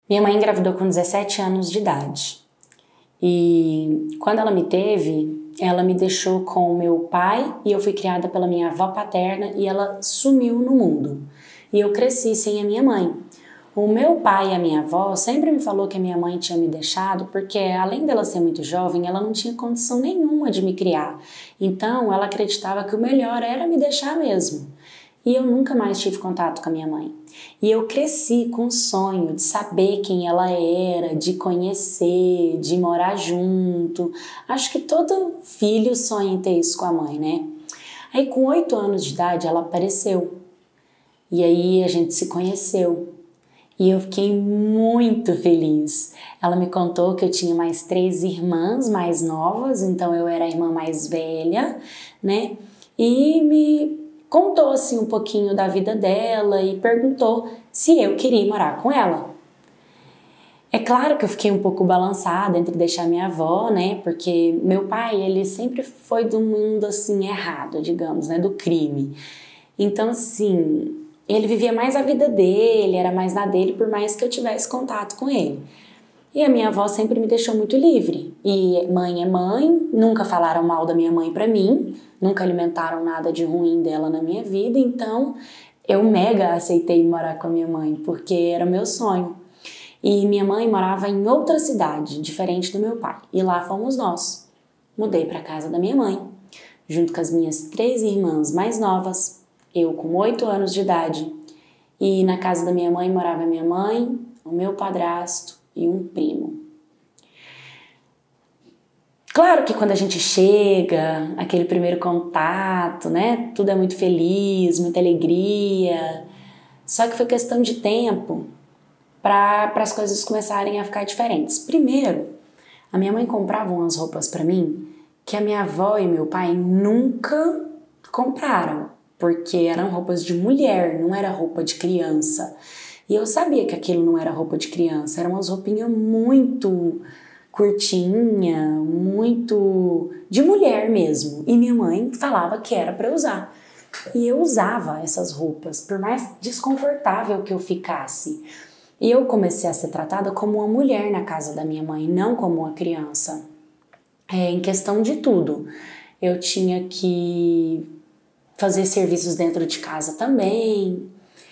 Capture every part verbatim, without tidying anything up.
Minha mãe engravidou com dezessete anos de idade. E quando ela me teve, ela me deixou com o meu pai e eu fui criada pela minha avó paterna e ela sumiu no mundo. E eu cresci sem a minha mãe. O meu pai e a minha avó sempre me falou que a minha mãe tinha me deixado porque, além dela ser muito jovem, ela não tinha condição nenhuma de me criar. Então, ela acreditava que o melhor era me deixar mesmo. E eu nunca mais tive contato com a minha mãe. E eu cresci com o sonho de saber quem ela era, de conhecer, de morar junto. Acho que todo filho sonha em ter isso com a mãe, né? Aí com oito anos de idade ela apareceu. E aí a gente se conheceu. E eu fiquei muito feliz. Ela me contou que eu tinha mais três irmãs mais novas, então eu era a irmã mais velha, né? E me contou assim um pouquinho da vida dela e perguntou se eu queria morar com ela. É claro que eu fiquei um pouco balançada entre deixar minha avó, né? Porque meu pai, ele sempre foi do mundo assim errado, digamos, né? Do crime. Então, assim, ele vivia mais a vida dele, era mais na dele, por mais que eu tivesse contato com ele. E a minha avó sempre me deixou muito livre. E mãe é mãe, nunca falaram mal da minha mãe pra mim, nunca alimentaram nada de ruim dela na minha vida, então eu mega aceitei morar com a minha mãe, porque era meu sonho. E minha mãe morava em outra cidade, diferente do meu pai, e lá fomos nós. Mudei pra casa da minha mãe, junto com as minhas três irmãs mais novas, eu com oito anos de idade, e na casa da minha mãe morava minha mãe, o meu padrasto e um primo. Claro que quando a gente chega, aquele primeiro contato, né? Tudo é muito feliz, muita alegria. Só que foi questão de tempo para as coisas começarem a ficar diferentes. Primeiro, a minha mãe comprava umas roupas para mim que a minha avó e meu pai nunca compraram, porque eram roupas de mulher, não era roupa de criança. E eu sabia que aquilo não era roupa de criança, era umas roupinhas muito curtinha, muito de mulher mesmo. E minha mãe falava que era para usar. E eu usava essas roupas, por mais desconfortável que eu ficasse. E eu comecei a ser tratada como uma mulher na casa da minha mãe, não como uma criança. É, em questão de tudo. Eu tinha que fazer serviços dentro de casa também.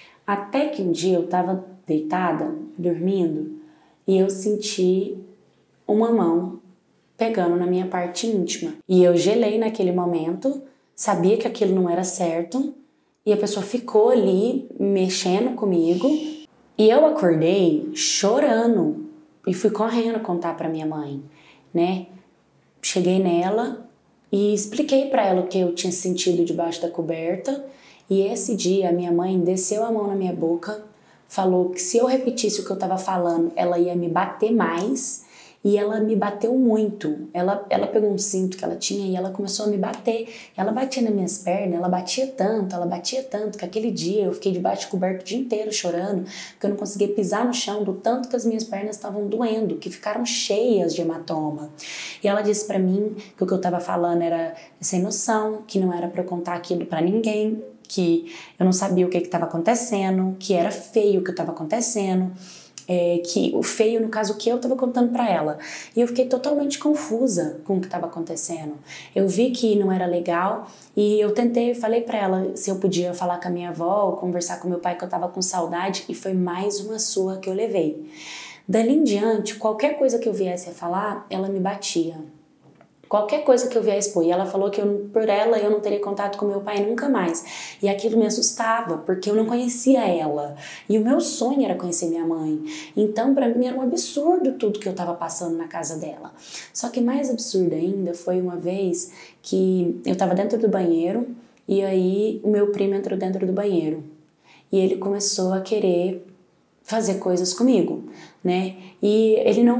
Até que um dia eu estava deitada, dormindo, e eu senti uma mão pegando na minha parte íntima. E eu gelei naquele momento, sabia que aquilo não era certo, e a pessoa ficou ali mexendo comigo, e eu acordei chorando e fui correndo contar para minha mãe, né? Cheguei nela e expliquei para ela o que eu tinha sentido debaixo da coberta. E esse dia a minha mãe desceu a mão na minha boca, falou que se eu repetisse o que eu estava falando, ela ia me bater mais, e ela me bateu muito. Ela, ela pegou um cinto que ela tinha e ela começou a me bater. Ela batia nas minhas pernas, ela batia tanto, ela batia tanto, que aquele dia eu fiquei debaixo de coberta o dia inteiro chorando, porque eu não conseguia pisar no chão do tanto que as minhas pernas estavam doendo, que ficaram cheias de hematoma. E ela disse pra mim que o que eu estava falando era sem noção, que não era pra eu contar aquilo pra ninguém, que eu não sabia o que estava acontecendo, que era feio o que estava acontecendo, é, que o feio, no caso, que eu estava contando para ela. E eu fiquei totalmente confusa com o que estava acontecendo. Eu vi que não era legal e eu tentei, falei para ela se eu podia falar com a minha avó ou conversar com meu pai, que eu estava com saudade, e foi mais uma surra que eu levei. Dali em diante, qualquer coisa que eu viesse a falar, ela me batia. Qualquer coisa que eu viesse expor. E ela falou que eu, por ela eu não teria contato com meu pai nunca mais. E aquilo me assustava, porque eu não conhecia ela. E o meu sonho era conhecer minha mãe. Então, pra mim, era um absurdo tudo que eu tava passando na casa dela. Só que mais absurdo ainda foi uma vez que eu tava dentro do banheiro e aí o meu primo entrou dentro do banheiro. E ele começou a querer fazer coisas comigo, né? E ele não...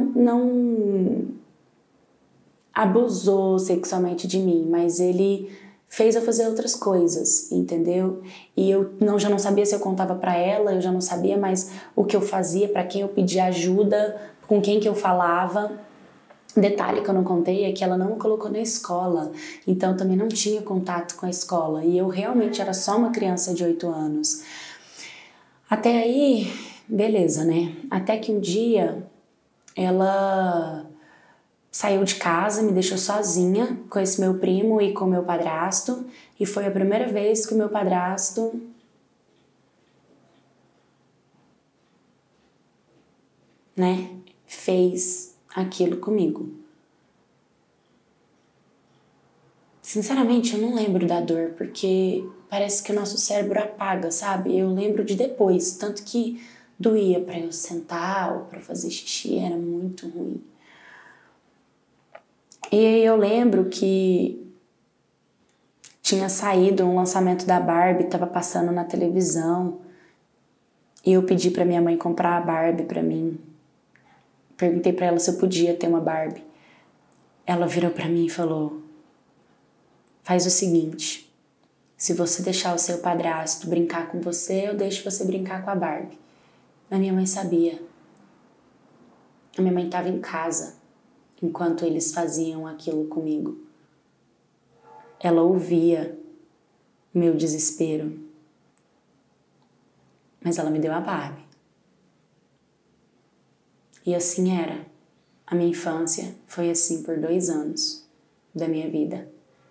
não abusou sexualmente de mim, mas ele fez eu fazer outras coisas, entendeu? E eu não, já não sabia se eu contava pra ela, eu já não sabia mais o que eu fazia, pra quem eu pedia ajuda, com quem que eu falava. Detalhe que eu não contei é que ela não me colocou na escola, então eu também não tinha contato com a escola, e eu realmente era só uma criança de oito anos. Até aí, beleza, né? Até que um dia ela saiu de casa, me deixou sozinha com esse meu primo e com o meu padrasto. E foi a primeira vez que o meu padrasto né, fez aquilo comigo. Sinceramente, eu não lembro da dor, porque parece que o nosso cérebro apaga, sabe? Eu lembro de depois, tanto que doía pra eu sentar ou pra fazer xixi, era muito ruim. E aí eu lembro que tinha saído um lançamento da Barbie, tava passando na televisão, e eu pedi pra minha mãe comprar a Barbie pra mim. Perguntei pra ela se eu podia ter uma Barbie. Ela virou pra mim e falou: faz o seguinte, se você deixar o seu padrasto brincar com você, eu deixo você brincar com a Barbie. Mas minha mãe sabia. A minha mãe estava em casa enquanto eles faziam aquilo comigo. Ela ouvia meu desespero. Mas ela me deu a Barbie. E assim era. A minha infância foi assim por dois anos da minha vida.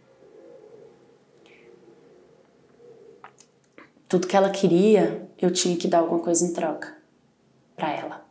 Tudo que ela queria, eu tinha que dar alguma coisa em troca pra ela.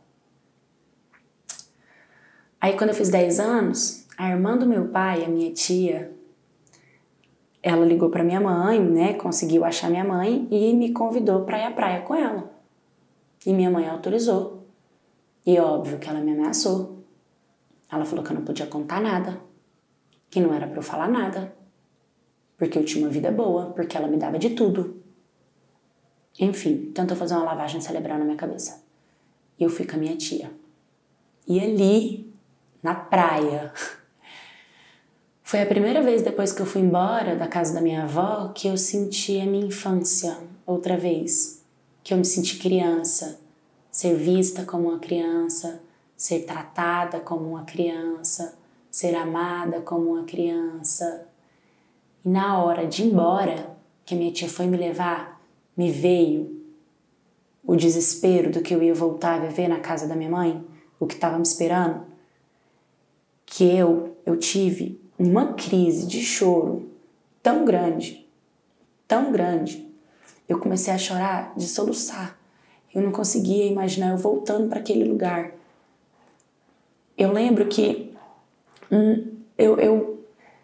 Aí quando eu fiz dez anos, a irmã do meu pai, a minha tia, ela ligou pra minha mãe, né, conseguiu achar minha mãe e me convidou pra ir à praia com ela. E minha mãe autorizou. E óbvio que ela me ameaçou. Ela falou que eu não podia contar nada, que não era pra eu falar nada, porque eu tinha uma vida boa, porque ela me dava de tudo. Enfim, tentou fazer uma lavagem cerebral na minha cabeça. E eu fui com a minha tia. E ali, na praia, foi a primeira vez depois que eu fui embora da casa da minha avó que eu senti a minha infância outra vez. Que eu me senti criança, ser vista como uma criança, ser tratada como uma criança, ser amada como uma criança. E na hora de ir embora, que a minha tia foi me levar, me veio o desespero do que eu ia voltar a viver na casa da minha mãe, o que estava me esperando, que eu, eu tive uma crise de choro tão grande, tão grande. Eu comecei a chorar, de soluçar. Eu não conseguia imaginar eu voltando para aquele lugar. Eu lembro que hum, eu, eu,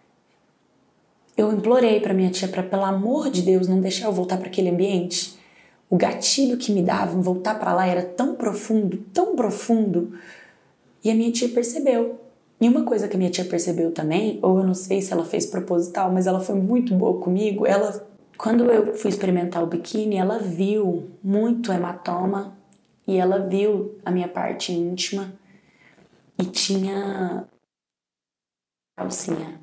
eu implorei para minha tia para, pelo amor de Deus, não deixar eu voltar para aquele ambiente. O gatilho que me dava em voltar para lá era tão profundo, tão profundo. E a minha tia percebeu. E uma coisa que a minha tia percebeu também, ou eu não sei se ela fez proposital, mas ela foi muito boa comigo. Ela, quando eu fui experimentar o biquíni, ela viu muito hematoma e ela viu a minha parte íntima e tinha calcinha.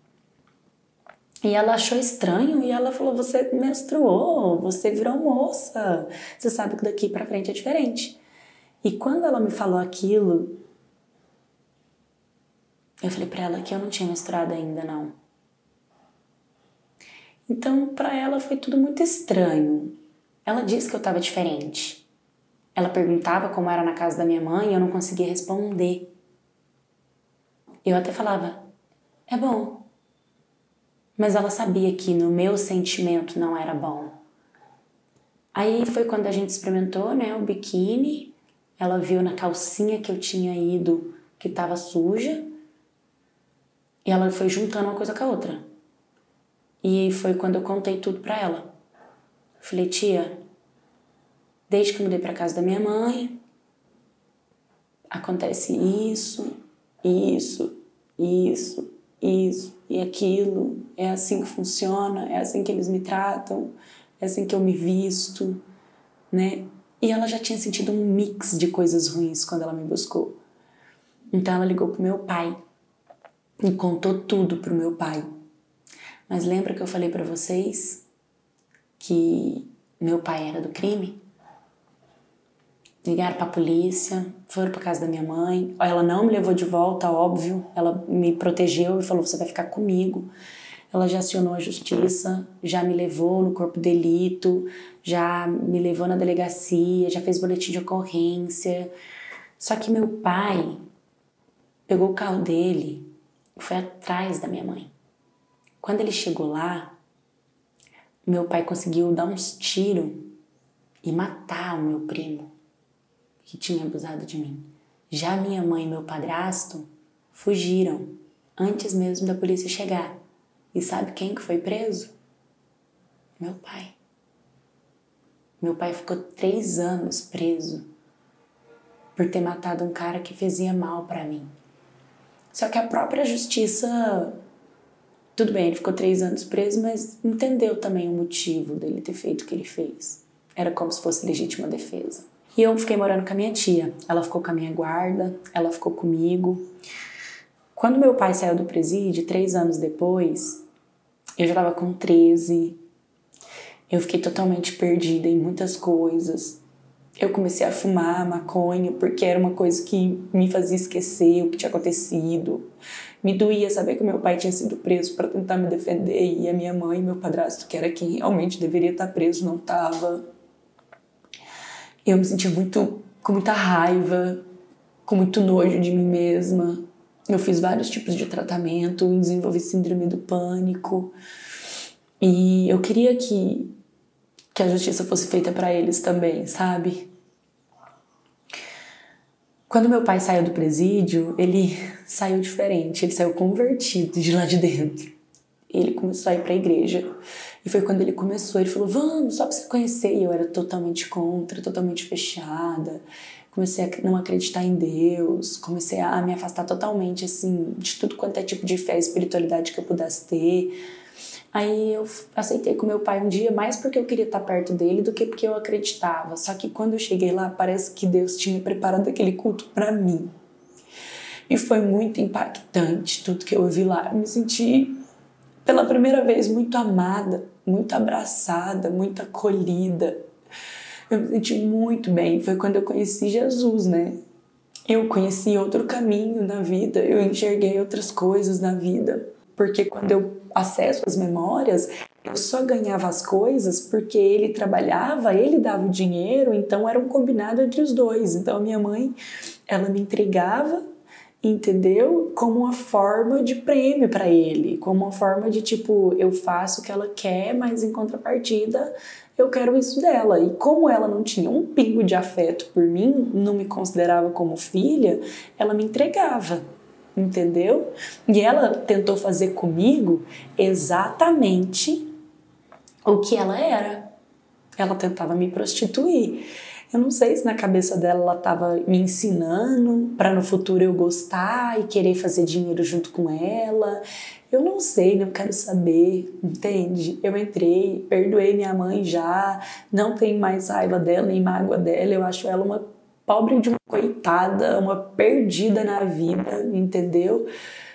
E ela achou estranho e ela falou: você menstruou, você virou moça, você sabe que daqui pra frente é diferente. E quando ela me falou aquilo, eu falei pra ela que eu não tinha menstruado ainda, não. Então, pra ela foi tudo muito estranho. Ela disse que eu tava diferente. Ela perguntava como era na casa da minha mãe e eu não conseguia responder. Eu até falava: é bom. Mas ela sabia que no meu sentimento não era bom. Aí foi quando a gente experimentou, né, o biquíni. Ela viu na calcinha que eu tinha ido que estava suja. E ela foi juntando uma coisa com a outra. E foi quando eu contei tudo pra ela. Falei: tia, desde que eu mudei pra casa da minha mãe, acontece isso, isso, isso, isso e aquilo. É assim que funciona, é assim que eles me tratam, é assim que eu me visto, né? E ela já tinha sentido um mix de coisas ruins quando ela me buscou. Então ela ligou pro meu pai e contou tudo pro meu pai. Mas lembra que eu falei pra vocês que meu pai era do crime? Ligaram pra polícia, foram pra casa da minha mãe. Ela não me levou de volta, óbvio. Ela me protegeu e falou: você vai ficar comigo. ela já acionou a justiça, já me levou no corpo de delito, já me levou na delegacia, já fez boletim de ocorrência. Só que meu pai pegou o carro dele e foi atrás da minha mãe. Quando ele chegou lá, meu pai conseguiu dar uns tiros e matar o meu primo que tinha abusado de mim. Já minha mãe e meu padrasto fugiram antes mesmo da polícia chegar. E sabe quem que foi preso? Meu pai. Meu pai ficou três anos preso por ter matado um cara que fazia mal pra mim. Só que a própria justiça, tudo bem, ele ficou três anos preso, mas entendeu também o motivo dele ter feito o que ele fez. Era como se fosse legítima defesa. E eu fiquei morando com a minha tia. Ela ficou com a minha guarda, ela ficou comigo. Quando meu pai saiu do presídio, três anos depois, eu já estava com treze. Eu fiquei totalmente perdida em muitas coisas. Eu comecei a fumar maconha porque era uma coisa que me fazia esquecer o que tinha acontecido. Me doía saber que meu pai tinha sido preso para tentar me defender e a minha mãe e meu padrasto, que era quem realmente deveria estar preso, não estava. Eu me sentia muito, com muita raiva, com muito nojo de mim mesma. Eu fiz vários tipos de tratamento, desenvolvi síndrome do pânico. E eu queria que, que a justiça fosse feita para eles também, sabe? Quando meu pai saiu do presídio, ele saiu diferente, ele saiu convertido de lá de dentro. Ele começou a ir para a igreja. E foi quando ele começou, ele falou, vamos, só para você conhecer. E eu era totalmente contra, totalmente fechada. Comecei a não acreditar em Deus, comecei a me afastar totalmente, assim, de tudo quanto é tipo de fé e espiritualidade que eu pudesse ter. Aí eu aceitei com meu pai um dia, mais porque eu queria estar perto dele do que porque eu acreditava. Só que quando eu cheguei lá, parece que Deus tinha preparado aquele culto para mim. E foi muito impactante tudo que eu ouvi lá. Eu me senti, pela primeira vez, muito amada, muito abraçada, muito acolhida. Eu me senti muito bem. Foi quando eu conheci Jesus, né? Eu conheci outro caminho na vida, eu enxerguei outras coisas na vida. Porque quando eu acesso as memórias, eu só ganhava as coisas porque ele trabalhava, ele dava o dinheiro, então era um combinado entre os dois. Então a minha mãe, ela me entregava, entendeu? Como uma forma de prêmio para ele, como uma forma de tipo, eu faço o que ela quer, mas em contrapartida eu quero isso dela. E como ela não tinha um pingo de afeto por mim, não me considerava como filha, ela me entregava, entendeu? E ela tentou fazer comigo exatamente o que ela era. Ela tentava me prostituir. Eu não sei se na cabeça dela ela estava me ensinando para no futuro eu gostar e querer fazer dinheiro junto com ela. Eu não sei, não quero saber, entende? Eu entrei, perdoei minha mãe já, não tenho mais raiva dela, nem mágoa dela. Eu acho ela uma pobre de uma coitada, uma perdida na vida, entendeu?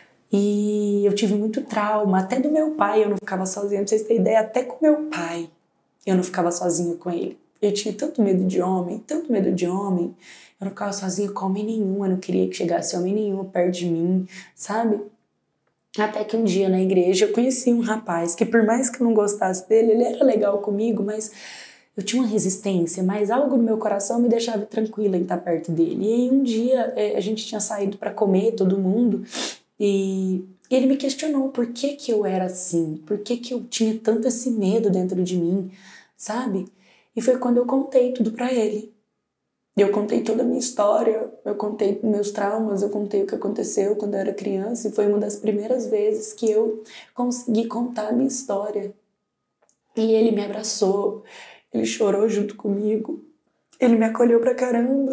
E eu tive muito trauma, até do meu pai eu não ficava sozinha, pra vocês terem ideia, até com meu pai eu não ficava sozinha com ele. Eu tinha tanto medo de homem, tanto medo de homem, eu não ficava sozinha com homem nenhum, eu não queria que chegasse homem nenhum perto de mim, sabe? Até que um dia na igreja eu conheci um rapaz que por mais que eu não gostasse dele, ele era legal comigo, mas eu tinha uma resistência, mas algo no meu coração me deixava tranquila em estar perto dele. E aí um dia a gente tinha saído para comer, todo mundo, e ele me questionou por que que eu era assim, por que que eu tinha tanto esse medo dentro de mim, sabe? E foi quando eu contei tudo para ele. Eu contei toda a minha história, eu contei meus traumas, eu contei o que aconteceu quando eu era criança, e foi uma das primeiras vezes que eu consegui contar a minha história. E ele me abraçou, ele chorou junto comigo, ele me acolheu pra caramba.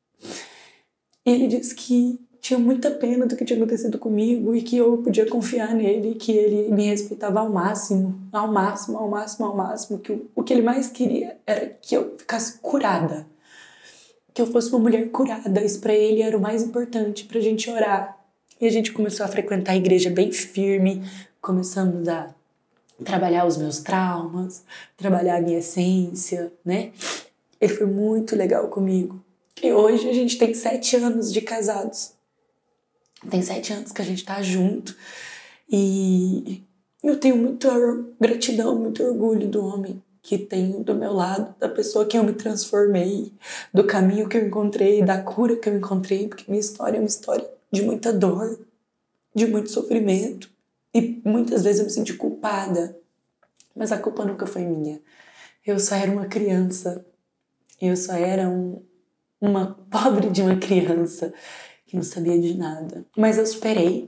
E ele disse que tinha muita pena do que tinha acontecido comigo e que eu podia confiar nele, que ele me respeitava ao máximo, ao máximo, ao máximo, ao máximo, que o, o que ele mais queria era que eu ficasse curada, que eu fosse uma mulher curada. Isso pra ele era o mais importante, pra gente orar. E a gente começou a frequentar a igreja bem firme, começamos a trabalhar os meus traumas, trabalhar a minha essência, né? Ele foi muito legal comigo. E hoje a gente tem sete anos de casados. Tem sete anos que a gente tá junto. E eu tenho muita gratidão, muito orgulho do homem que tenho do meu lado, da pessoa que eu me transformei, do caminho que eu encontrei, da cura que eu encontrei, porque minha história é uma história de muita dor, de muito sofrimento, e muitas vezes eu me senti culpada, mas a culpa nunca foi minha. Eu só era uma criança, eu só era um, uma pobre de uma criança que não sabia de nada. Mas eu superei,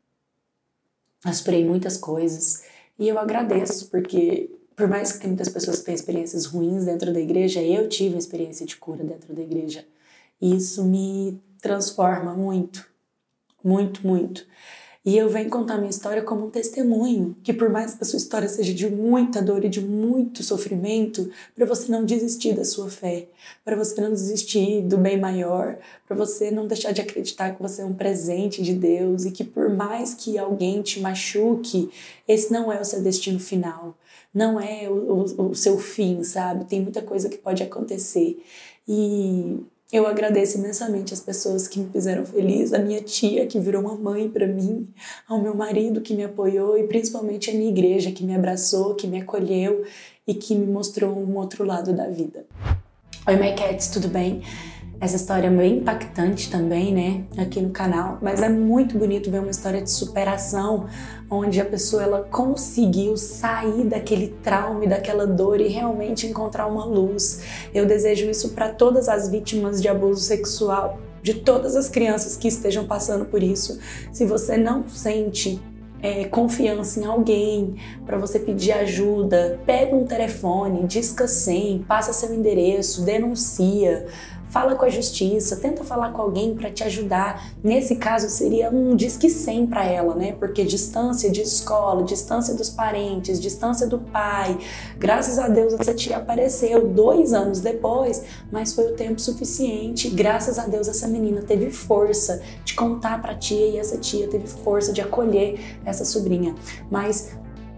eu superei muitas coisas, e eu agradeço, porque por mais que tem muitas pessoas que têm experiências ruins dentro da igreja, eu tive a experiência de cura dentro da igreja. E isso me transforma muito, muito, muito. E eu venho contar minha história como um testemunho, que por mais que a sua história seja de muita dor e de muito sofrimento, para você não desistir da sua fé, para você não desistir do bem maior, para você não deixar de acreditar que você é um presente de Deus e que por mais que alguém te machuque, esse não é o seu destino final. Não é o, o, o seu fim, sabe? Tem muita coisa que pode acontecer. E eu agradeço imensamente as pessoas que me fizeram feliz, a minha tia que virou uma mãe para mim, ao meu marido que me apoiou e principalmente a minha igreja que me abraçou, que me acolheu e que me mostrou um outro lado da vida. Oi, My Cats, tudo bem? Essa história é bem impactante também, né, aqui no canal, mas é muito bonito ver uma história de superação, onde a pessoa ela conseguiu sair daquele trauma e daquela dor e realmente encontrar uma luz. Eu desejo isso para todas as vítimas de abuso sexual, de todas as crianças que estejam passando por isso. Se você não sente É, confiança em alguém para você pedir ajuda, pega um telefone, disca cem, passa seu endereço, denuncia, fala com a justiça, tenta falar com alguém para te ajudar. Nesse caso seria um disque cem para ela, né? Porque distância de escola, distância dos parentes, distância do pai. Graças a Deus essa tia apareceu dois anos depois, mas foi o tempo suficiente. Graças a Deus essa menina teve força de contar para a tia e essa tia teve força de acolher essa sobrinha. Mas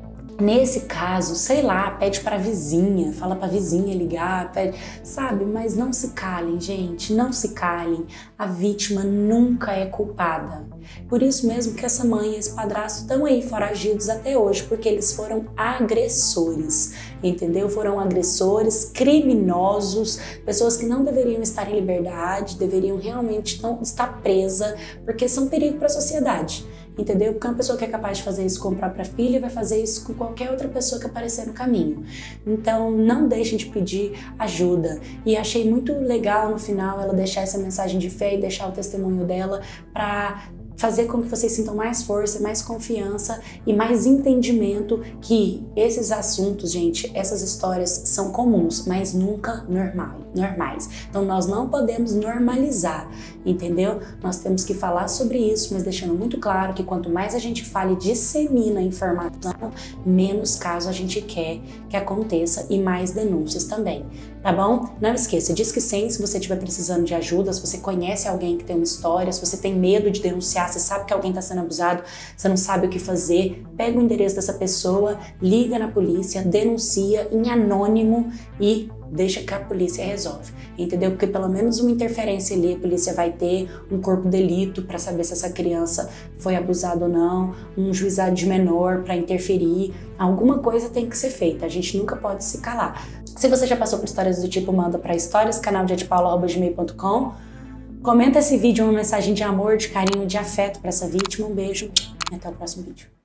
nesse caso, sei lá, pede pra vizinha, fala pra vizinha ligar, pede, sabe? Mas não se calem, gente, não se calem. A vítima nunca é culpada. Por isso mesmo que essa mãe e esse padrasto estão aí foragidos até hoje, porque eles foram agressores, entendeu? Foram agressores, criminosos, pessoas que não deveriam estar em liberdade, deveriam realmente não estar presa, porque são perigo para a sociedade. Entendeu? Porque uma pessoa que é capaz de fazer isso com a própria filha vai fazer isso com qualquer outra pessoa que aparecer no caminho. Então não deixem de pedir ajuda. E achei muito legal no final ela deixar essa mensagem de fé e deixar o testemunho dela para fazer com que vocês sintam mais força, mais confiança e mais entendimento que esses assuntos, gente, essas histórias são comuns, mas nunca normal, normais. Então nós não podemos normalizar, entendeu? Nós temos que falar sobre isso, mas deixando muito claro que quanto mais a gente fala e dissemina a informação, menos caso a gente quer que aconteça e mais denúncias também, tá bom? Não esqueça, disque cem se você estiver precisando de ajuda, se você conhece alguém que tem uma história, se você tem medo de denunciar, você sabe que alguém está sendo abusado, você não sabe o que fazer, pega o endereço dessa pessoa, liga na polícia, denuncia em anônimo e deixa que a polícia resolve, entendeu? Porque pelo menos uma interferência ali, a polícia vai ter um corpo de delito para saber se essa criança foi abusada ou não, um juizado de menor para interferir, alguma coisa tem que ser feita, a gente nunca pode se calar. Se você já passou por histórias do tipo, manda para histórias, canal de edpaulo arroba gmail ponto com. Comenta esse vídeo uma mensagem de amor, de carinho, de afeto para essa vítima. Um beijo e até o próximo vídeo.